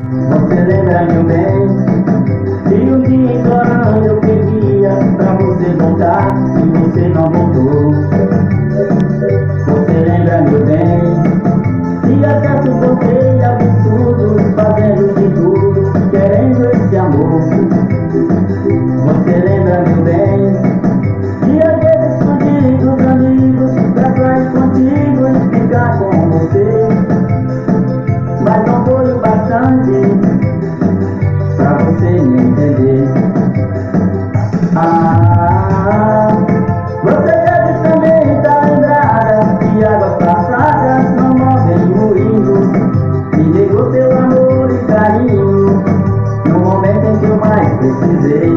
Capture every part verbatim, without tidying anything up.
Você lembra, meu bem, de um dia implorando eu pedia pra você voltar e você não voltou. Você lembra, meu bem, de até suportei absurdos, fazendo de tudo, querendo esse amor. Você lembra, meu bem, de aqueles escondidos amigos pra sair contigo e ficar com você. Mas não foi o bastante pra você me entender. Ah, você deve também estar lembrada que águas passadas não movem moinhos. Me negou seu amor e carinho no momento em que eu mais precisei.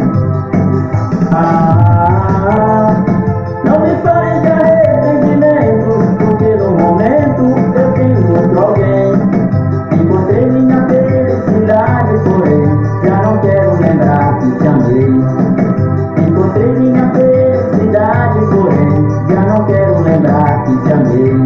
Ah, não me fale de arrependimentos, porque no momento eu tenho outro alguém. Encontrei minha felicidade, porém já não quero lembrar que te amei. Encontrei minha felicidade, porém já não quero lembrar que te amei.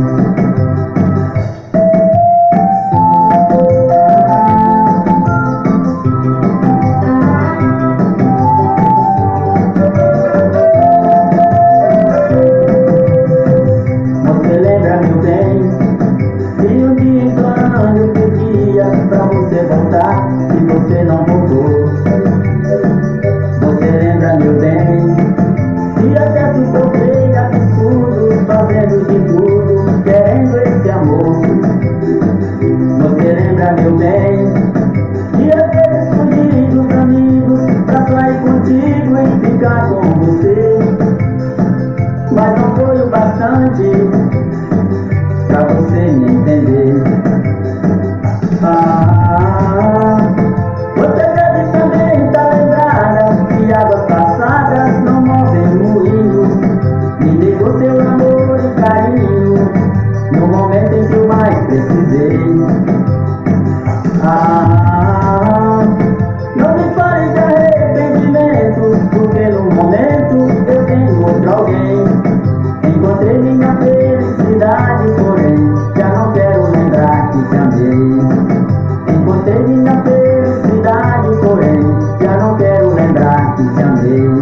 Você lembra, meu bem, de um dia implorando eu pedia pra você voltar e você não voltou. Você lembra, meu bem, de até suportei absurdos, fazendo de tudo, querendo esse amor. Você lembra, meu bem, de aqueles escondidos amigos pra sair contigo e ficar com você. Mas não foi o bastante pra você me entender. Ah, você deve também estar lembrada que águas passadas não movem moinhos. Me negou seu amor e carinho no momento em que eu mais precisei. Ah, não me fale de arrependimentos, porque no momento eu tenho outro alguém. Encontrei minha felicidade, porém já não quero lembrar que te amei. Encontrei minha felicidade, porém já não quero lembrar que te amei.